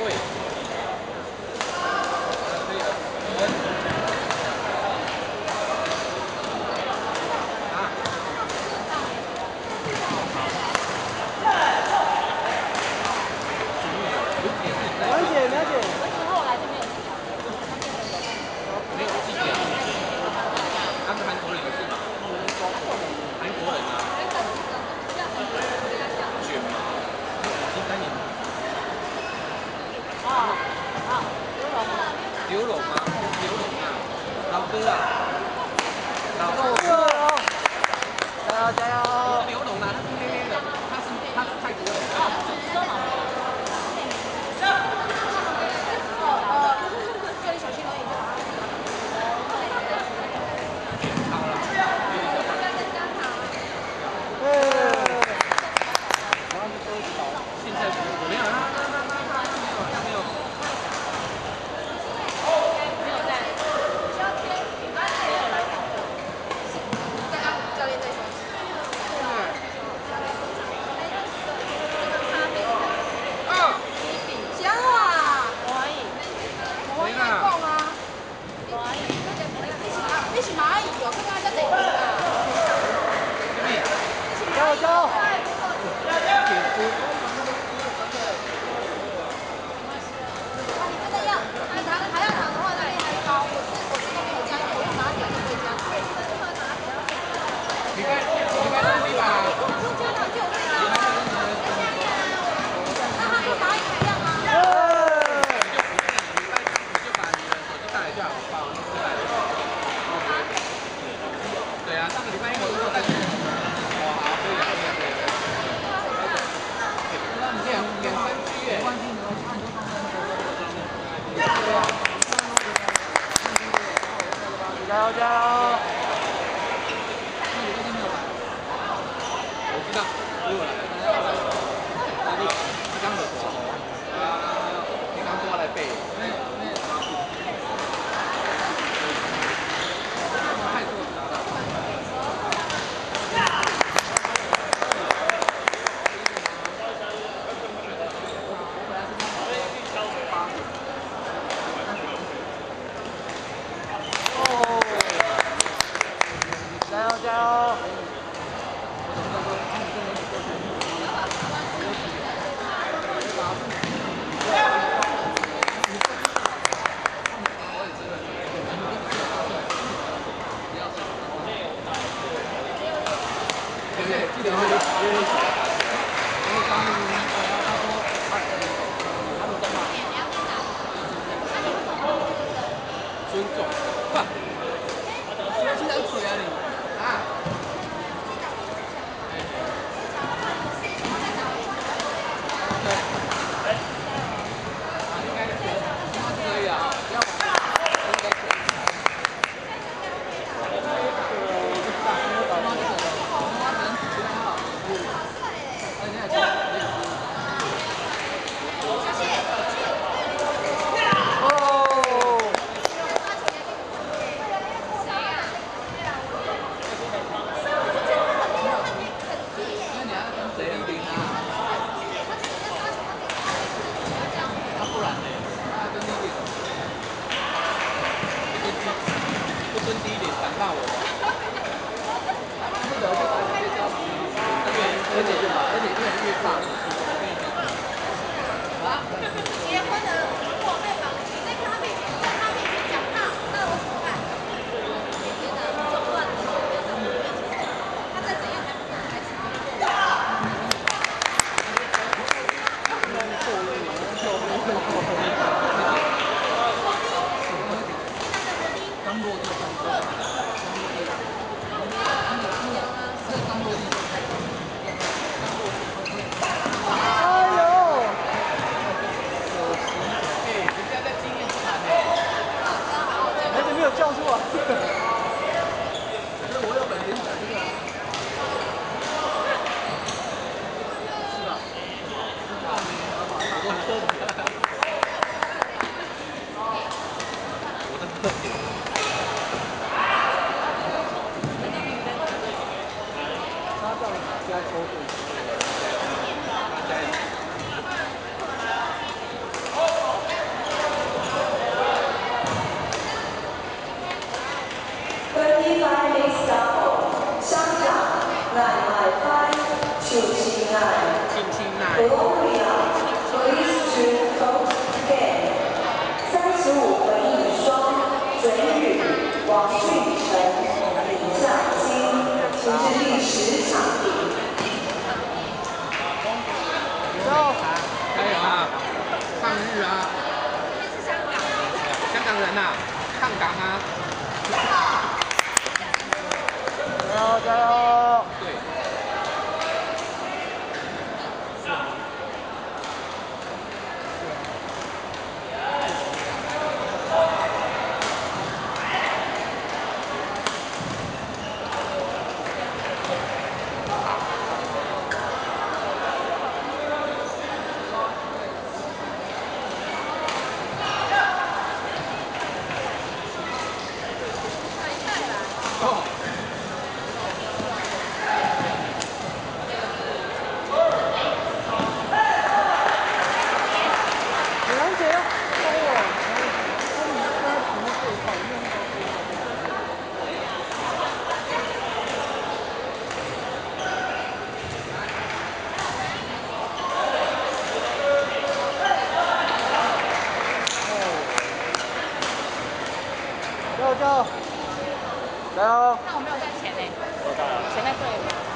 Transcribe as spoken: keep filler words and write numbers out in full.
刘龙吗？刘龙啊，老哥啊，老哥，加油加油！刘龙啊，他是黑黑的，他是他是泰国人。 这里小心而已。 好了，现在我没有啊，好像没有。 你是蚂蚁哦，刚刚在哪里啊？ 加油加油！ 你真的要，你糖还要糖的话，那里还高。我是我是都没有加，我用拿铁就会加。 你看，你看这里吧。 不加糖就有味道啊。那它跟蚂蚁一样吗？ 你就把你的手机带来就好，把我们出来。对啊，上个礼拜一我都在。哦，好，可以了，可以了，可以了。两两三区耶。加油加油！我知道，如果来，那你你刚的时候，你刚说来背。太多了。 加油加油！对对，记得会有。因为刚他说他他们干嘛？尊重，不，现在嘴啊你啊！ 蹲低一点，挡到我。不得就把这些交给你。而且而且越来越大。啊？ 结婚的如果被绑，在他面前在他面前讲话，那我怎么办？你觉得中断的时候，在我面前讲，他再怎样还不能开始工作。 刚落地。叫出啊！可是我有本领讲这个。是吧？我的特点。他叫你加抽对。加油！ 呐，看岗啊！ 加油加油！ 对。 加油加油！加油！ 那我没有在前呢， 多大了？ 前面对。